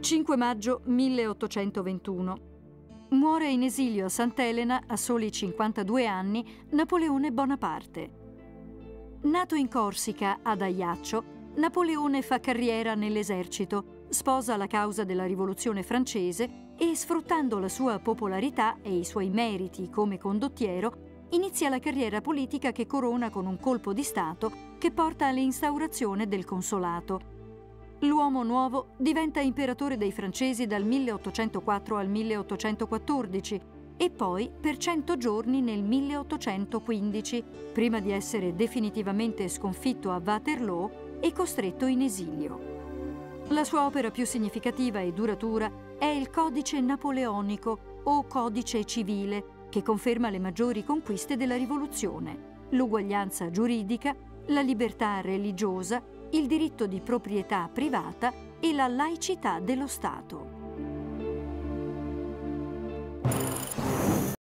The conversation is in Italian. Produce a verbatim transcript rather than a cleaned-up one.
cinque maggio milleottocentoventuno. Muore in esilio a Sant'Elena, a soli cinquantadue anni, Napoleone Bonaparte. Nato in Corsica, ad Ajaccio, Napoleone fa carriera nell'esercito, sposa la causa della Rivoluzione francese e, sfruttando la sua popolarità e i suoi meriti come condottiero, inizia la carriera politica che corona con un colpo di Stato che porta all'instaurazione del consolato. L'uomo nuovo diventa imperatore dei francesi dal milleottocentoquattro al milleottocentoquattordici e poi per cento giorni nel milleottocentoquindici, prima di essere definitivamente sconfitto a Waterloo e costretto in esilio. La sua opera più significativa e duratura è il Codice Napoleonico o Codice Civile, che conferma le maggiori conquiste della rivoluzione: l'uguaglianza giuridica, la libertà religiosa, il diritto di proprietà privata e la laicità dello Stato.